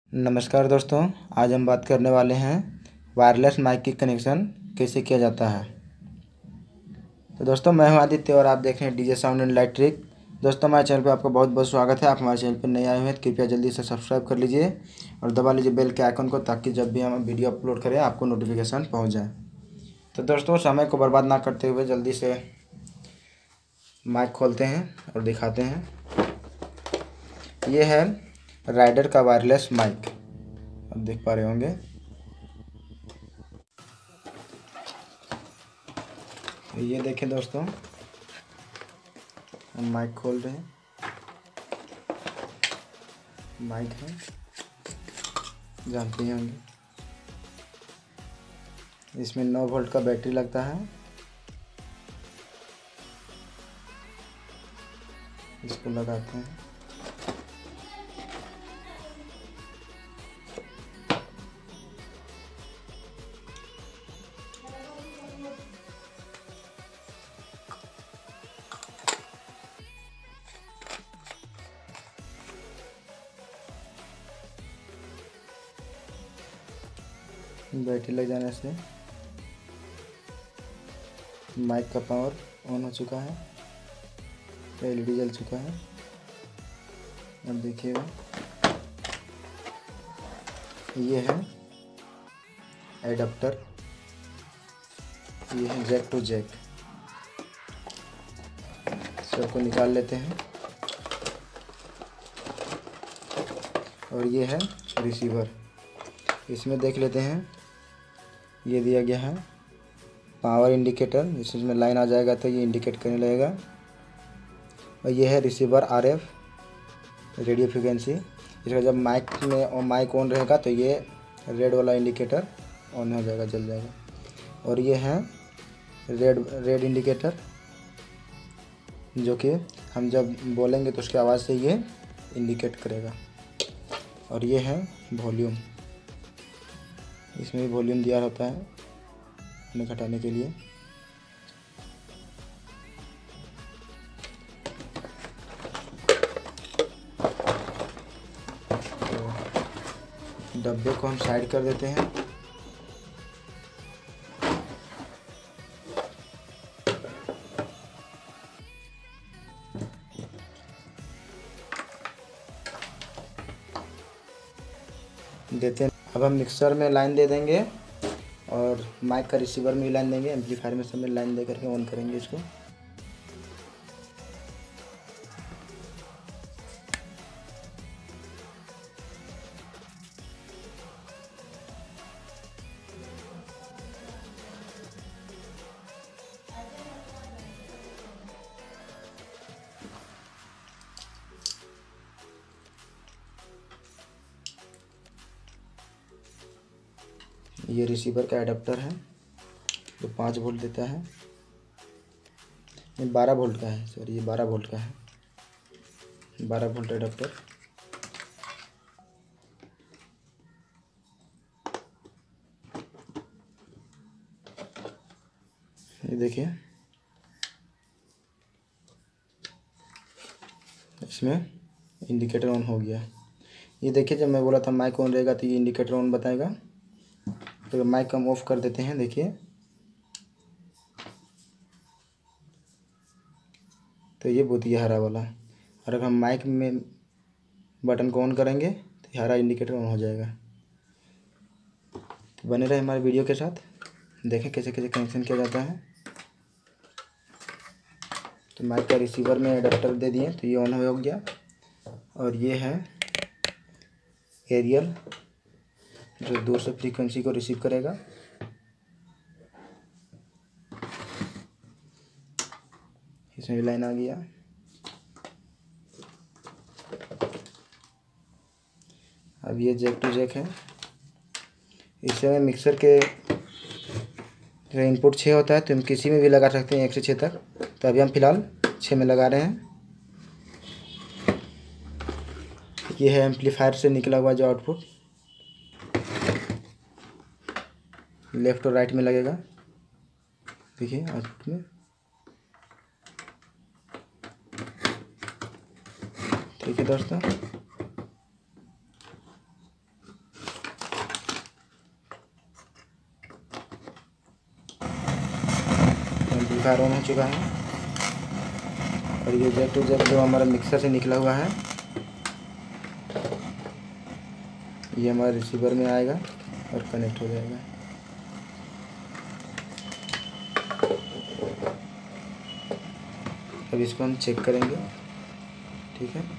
नमस्कार दोस्तों, आज हम बात करने वाले हैं वायरलेस माइक की कनेक्शन कैसे किया जाता है। तो दोस्तों, मैं हूं आदित्य और आप देख रहे हैं DJ sound and electric trick. दोस्तों, हमारे चैनल पर आपका बहुत बहुत स्वागत है। आप हमारे चैनल पर नए आए हुए हैं तो कृपया जल्दी से सब्सक्राइब कर लीजिए और दबा लीजिए बेल के आइकन को, ताकि जब भी हम वीडियो अपलोड करें आपको नोटिफिकेशन पहुँच जाए। तो दोस्तों, समय को बर्बाद ना करते हुए जल्दी से माइक खोलते हैं और दिखाते हैं। ये है राइडर का वायरलेस माइक, आप देख पा रहे होंगे। ये देखें दोस्तों, हम माइक खोल रहे हैं। माइक है, जानते ही होंगे। इसमें 9 वोल्ट का बैटरी लगता है। इसको लगाते हैं। बैटरी लग जाने से माइक का पावर ऑन हो चुका है, एलईडी जल चुका है। अब देखिएगा, ये है एडाप्टर, ये है जैक टू जैक। सबको निकाल लेते हैं। और ये है रिसीवर। इसमें देख लेते हैं, ये दिया गया है पावर इंडिकेटर। इसमें लाइन आ जाएगा तो ये इंडिकेट करने लगेगा। और ये है रिसीवर आरएफ रेडियो फ्रिक्वेंसी। इसका जब माइक ऑन रहेगा तो ये रेड वाला इंडिकेटर ऑन हो जाएगा, जल जाएगा। और ये है रेड इंडिकेटर, जो कि हम जब बोलेंगे तो उसकी आवाज़ से ये इंडिकेट करेगा। और ये है वॉल्यूम, इसमें भी वॉल्यूम दिया होता है उन्हें घटाने के लिए। तो डब्बे को हम साइड कर देते हैं। देते हैं। अब हम मिक्सर में लाइन दे देंगे और माइक का रिसीवर में भी लाइन देंगे, एम्पलीफायर में सब में लाइन दे करके ऑन करेंगे इसको। ये रिसीवर का एडाप्टर है जो 5 वोल्ट देता है। ये 12 वोल्ट का है, सॉरी, ये 12 वोल्ट का है। 12 वोल्ट एडाप्टर। ये देखिए, इसमें इंडिकेटर ऑन हो गया। ये देखिए, जब मैं बोला था माइक ऑन रहेगा तो ये इंडिकेटर ऑन बताएगा। तो माइक हम ऑफ कर देते हैं। देखिए, तो ये बुतिया हरा वाला। और अगर हम माइक में बटन को ऑन करेंगे तो ये हरा इंडिकेटर ऑन हो जाएगा। तो बने रहे हमारे वीडियो के साथ, देखें कैसे कैसे कनेक्शन किया जाता है। तो माइक का रिसीवर में एडाप्टर दे दिए तो ये ऑन हो गया। और ये है एरियल, जो दूर से फ्रीक्वेंसी को रिसीव करेगा। इसमें भी लाइन आ गया। अब ये जैक टू जैक है। इससे में मिक्सर के जो इनपुट 6 होता है तो हम किसी में भी लगा सकते हैं 1 से 6 तक। तो अभी हम फिलहाल 6 में लगा रहे हैं। ये है एम्पलीफायर से निकला हुआ जो आउटपुट, लेफ्ट और राइट में लगेगा। देखिए आउटपुट में, ठीक है दोस्तों। एम्पलीफायर ऑन हो चुका है और ये जैक टू जैक जो हमारा मिक्सर से निकला हुआ है ये हमारे रिसीवर में आएगा और कनेक्ट हो जाएगा। अब इसको हम चेक करेंगे, ठीक है।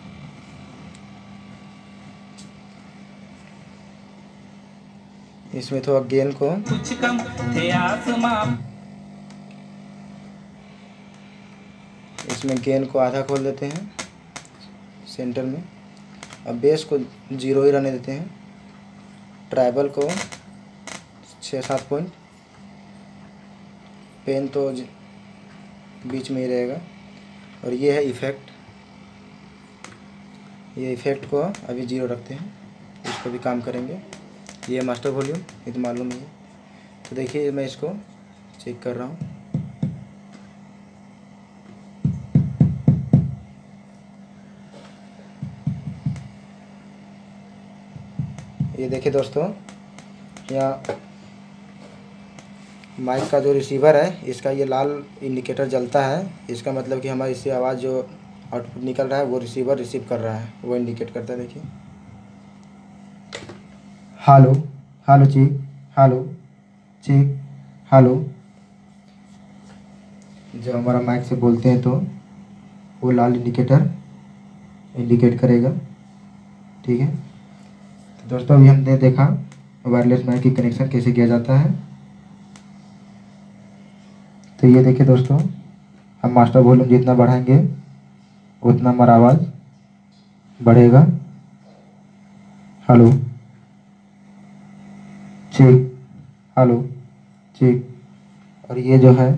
इसमें थोड़ा गेन को कुछ कम थे आसमां, इसमें गेन को आधा खोल देते हैं सेंटर में। अब बेस को 0 ही रहने देते हैं। ट्राइबल को 6-7 पॉइंट, पेन तो बीच में ही रहेगा। और ये है इफ़ेक्ट, ये इफ़ेक्ट को अभी 0 रखते हैं, इसको भी काम करेंगे। ये मास्टर वॉल्यूम, ये तो मालूम नहीं है। तो देखिए मैं इसको चेक कर रहा हूँ। ये देखिए दोस्तों, यहाँ माइक का जो रिसीवर है इसका ये लाल इंडिकेटर जलता है। इसका मतलब कि हमारी इससे आवाज़ जो आउटपुट निकल रहा है वो रिसीवर रिसीव कर रहा है, वो इंडिकेट करता है। देखिए hello hello check, hello check, hello. जब हमारा माइक से बोलते हैं तो वो लाल इंडिकेटर इंडिकेट करेगा, ठीक है। तो दोस्तों अभी हमने देखा वायरलेस माइक की कनेक्शन कैसे किया जाता है। तो ये देखिए दोस्तों, हम मास्टर वॉल्यूम जितना बढ़ाएंगे उतना हमारा आवाज़ बढ़ेगा। Hello check, hello check. और ये जो है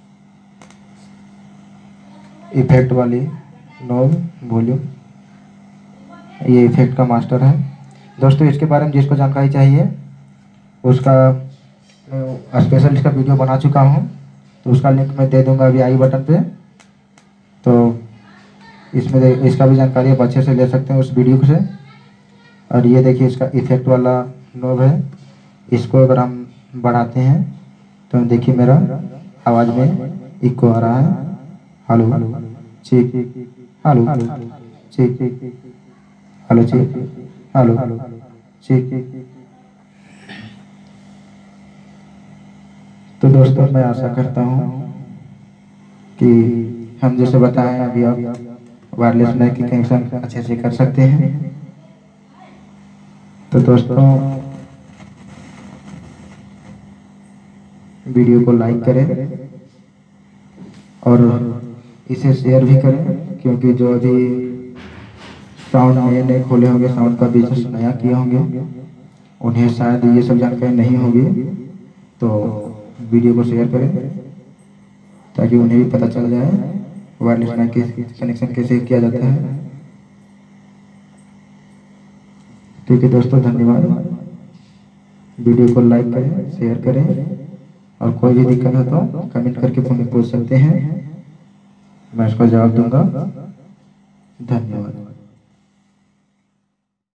इफेक्ट वाली नॉब वॉल्यूम, ये इफेक्ट का मास्टर है दोस्तों। इसके बारे में जिसको जानकारी चाहिए उसका स्पेशल इसका वीडियो बना चुका हूँ, तो उसका लिंक मैं दे दूंगा अभी आई बटन पे। तो इसमें इसका भी जानकारी आप अच्छे से ले सकते हैं उस वीडियो से। और ये देखिए इसका इफेक्ट वाला नॉब है, इसको अगर हम बढ़ाते हैं तो देखिए मेरा आवाज़ में इको आ रहा है। Hello check, hello check, hello check, hello check. तो दोस्तों मैं आशा करता हूँ कि हम जैसे बताएं अभी आप वायरलेस माइक की कनेक्शन अच्छे से कर सकते हैं। तो दोस्तों वीडियो को लाइक करें और इसे शेयर भी करें, क्योंकि जो अभी साउंड नए नए खोले होंगे, साउंड का बिजनेस नया किए होंगे, उन्हें शायद ये सब जानकारी नहीं होगी। तो वीडियो को शेयर करें ताकि उन्हें भी पता चल जाए वायरलेस माइक के कनेक्शन कैसे किया जाता है। ठीक है दोस्तों, धन्यवाद। वीडियो को लाइक करें, शेयर करें और कोई भी दिक्कत हो तो कमेंट करके मुझे पूछ सकते हैं, मैं इसका जवाब दूंगा। धन्यवाद।